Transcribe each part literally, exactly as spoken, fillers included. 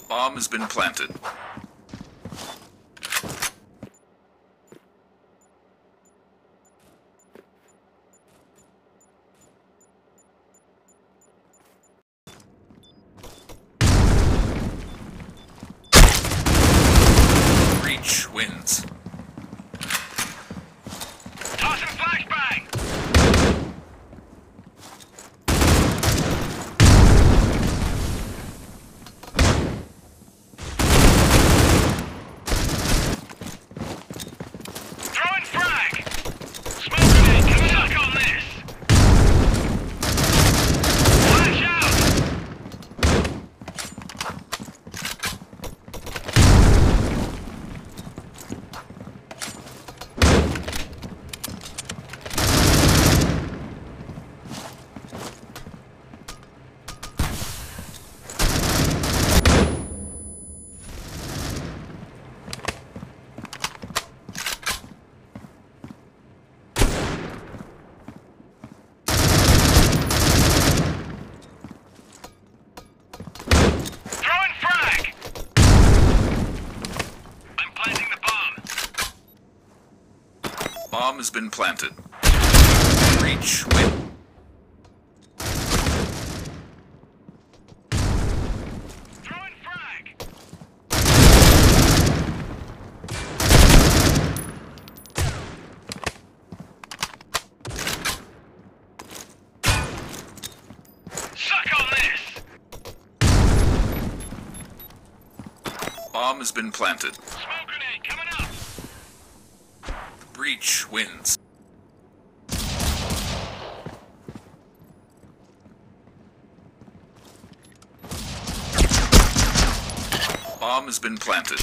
Bomb has been planted. Breach wins. Tossing flashbang! Throwing frag! Smoke grenade, coming up on this! Flash out! Throwing frag! I'm planting the bomb. Bomb has been planted. Breach win. Throwing frag! Suck on this! Bomb has been planted. Smoke grenade coming up! Breach wins. Bomb has been planted.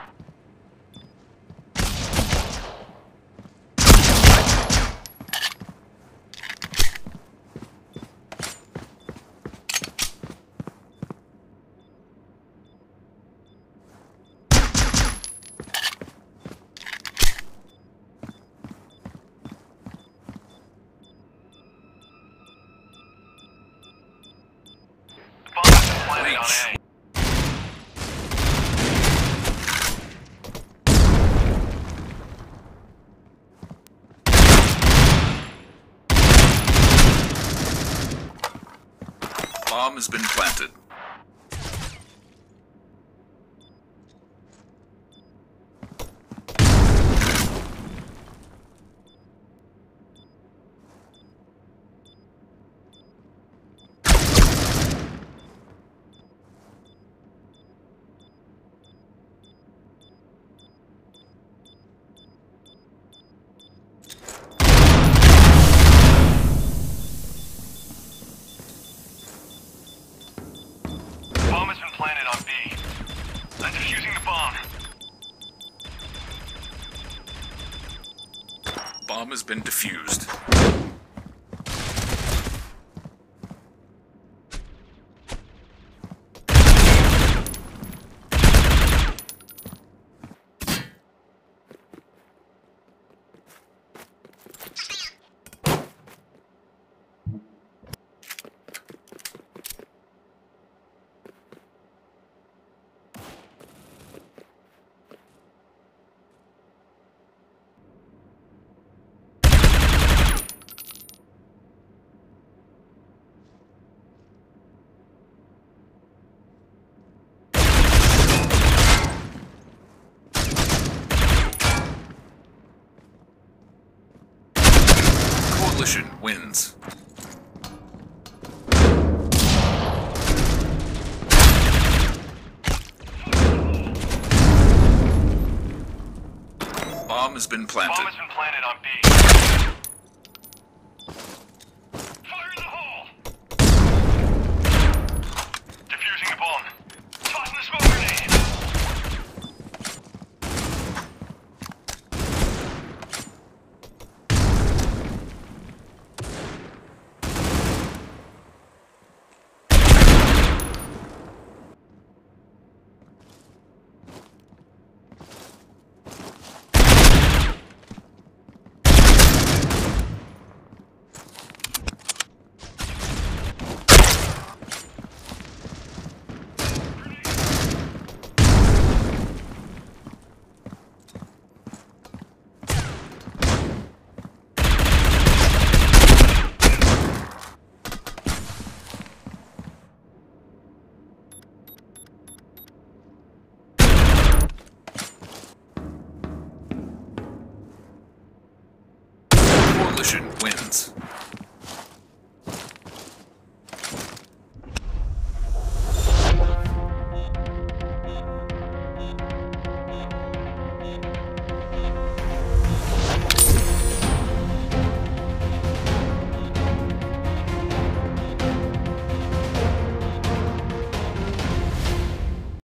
Bomb has been planted on Breach. A. Bomb has been planted. Bomb has been planted on B. I'm defusing the bomb. Bomb has been defused. Coalition wins. Bomb has been planted. Bomb has been planted on B. Fire in the hole! Defusing the bomb. Tossing the smoke grenade. Coalition wins.